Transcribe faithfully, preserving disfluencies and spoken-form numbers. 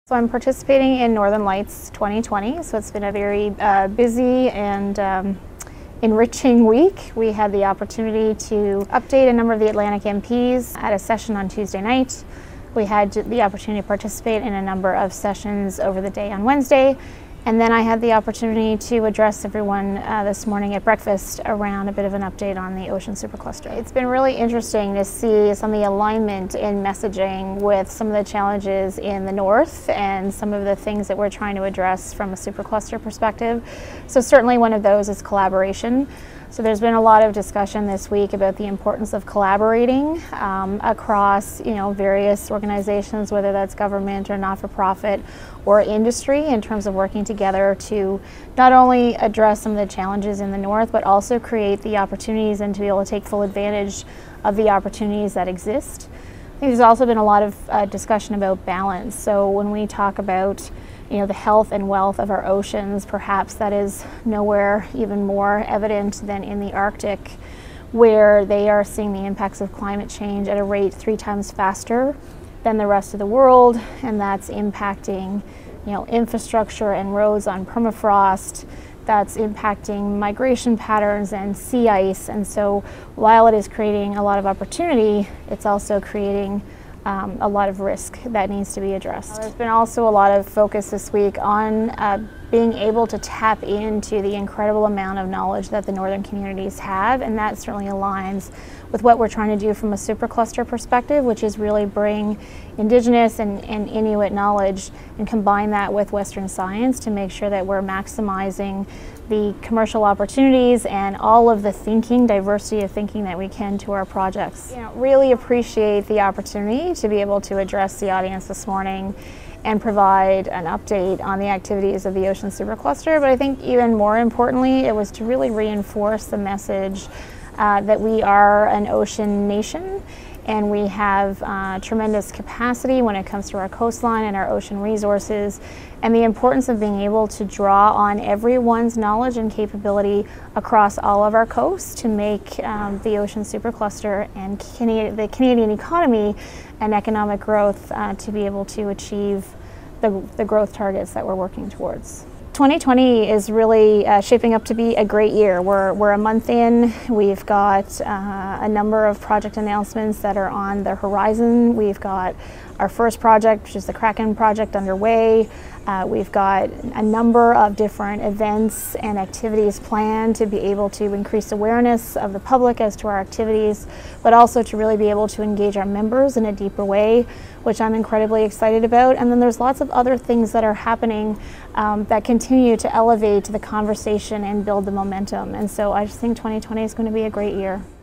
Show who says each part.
Speaker 1: So I'm participating in Northern Lights twenty twenty, so it's been a very uh, busy and um, enriching week. We had the opportunity to update a number of the Atlantic M Ps at a session on Tuesday night. We had the opportunity to participate in a number of sessions over the day on Wednesday. And then I had the opportunity to address everyone uh, this morning at breakfast around a bit of an update on the Ocean Supercluster. It's been really interesting to see some of the alignment in messaging with some of the challenges in the north and some of the things that we're trying to address from a supercluster perspective. So certainly one of those is collaboration. So there's been a lot of discussion this week about the importance of collaborating um, across, you know, various organizations, whether that's government or not-for-profit or industry, in terms of working together to not only address some of the challenges in the north, but also create the opportunities and to be able to take full advantage of the opportunities that exist. I think there's also been a lot of uh, discussion about balance. So when we talk about you know, the health and wealth of our oceans, perhaps that is nowhere even more evident than in the Arctic, where they are seeing the impacts of climate change at a rate three times faster than the rest of the world, and that's impacting you know, infrastructure and roads on permafrost. That's impacting migration patterns and sea ice. And so while it is creating a lot of opportunity, it's also creating Um, a lot of risk that needs to be addressed. There's been also a lot of focus this week on uh, being able to tap into the incredible amount of knowledge that the northern communities have, and that certainly aligns with what we're trying to do from a supercluster perspective, which is really bring Indigenous and, and Inuit knowledge and combine that with Western science to make sure that we're maximizing the commercial opportunities and all of the thinking, diversity of thinking that we can to our projects. You know, really appreciate the opportunity to be able to address the audience this morning and provide an update on the activities of the Ocean Supercluster. But I think even more importantly, it was to really reinforce the message uh, that we are an ocean nation, and we have uh, tremendous capacity when it comes to our coastline and our ocean resources, and the importance of being able to draw on everyone's knowledge and capability across all of our coasts to make um, the Ocean Supercluster and Canadian, the Canadian economy and economic growth uh, to be able to achieve the, the growth targets that we're working towards. twenty twenty is really uh, shaping up to be a great year. We're, we're a month in. We've got uh, a number of project announcements that are on the horizon. We've got our first project, which is the Kraken project, underway. Uh, we've got a number of different events and activities planned to be able to increase awareness of the public as to our activities, but also to really be able to engage our members in a deeper way, which I'm incredibly excited about. And then there's lots of other things that are happening um, that continue to elevate the conversation and build the momentum. And so I just think twenty twenty is going to be a great year.